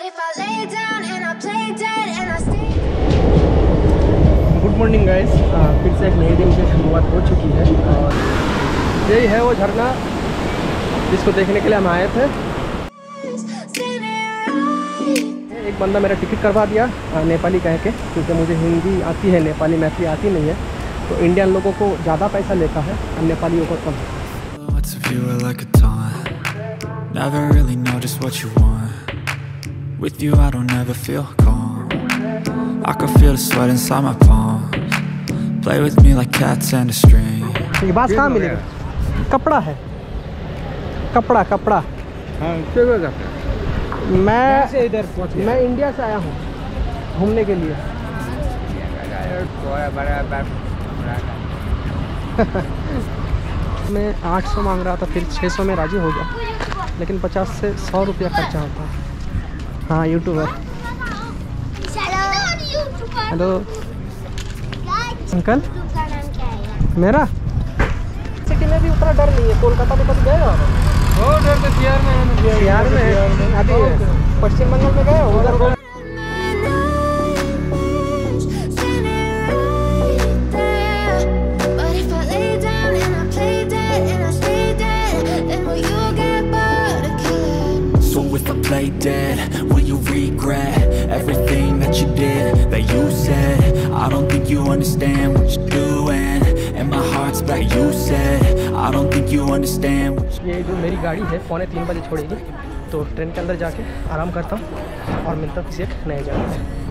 Good morning guys, फिर से एक नए दिन की शुरुआत हो चुकी है और यही है वो झरना जिसको देखने के लिए हम आए थे। एक बंदा मेरा टिकट करवा दिया नेपाली कह के, क्योंकि मुझे हिंदी आती है, नेपाली मैथिली आती नहीं है, तो इंडियन लोगों को ज़्यादा पैसा लेता है और नेपालियों को कम। Never really know just what you want. With you I don't ever feel calm. I can feel the sweat inside my palms. Play with me like cats and a string. ये बात कहाँ मिलेगा? कपड़ा है, कपड़ा कपड़ा। हाँ, मैं इंडिया से आया हूँ घूमने के लिए। मैं 800 मांग रहा था, फिर 600 में राजी हो गया, लेकिन 50 से 100 रुपया खर्चा होता है। हाँ, यूट्यूबर। हेलो अंकल, मेरा सिटी में भी उतना डर नहीं है। कोलकाता में कभी गए हो? वो डर तो बिहार में है। अभी पश्चिम बंगाल में गए हो? उधर play dead, will you regret everything that you did, that you said? I don't think you understand what you're doing, and my heart's back, you said I don't think you understand what ये जो मेरी गाड़ी है 2:45 बजे छोड़ेगी, तो train के अंदर जाके आराम करता हूँ और मिलता हूँ किसी एक नए जगह से।